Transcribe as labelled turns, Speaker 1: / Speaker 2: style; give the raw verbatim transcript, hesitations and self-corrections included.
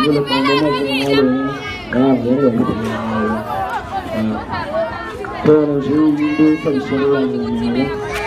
Speaker 1: như là còn đến đây cũng nói được à dễ dàng cái tình này thôi là sự đi phần sự là